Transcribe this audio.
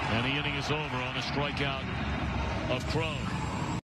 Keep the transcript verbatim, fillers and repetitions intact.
And the inning is over on a strikeout of Crone.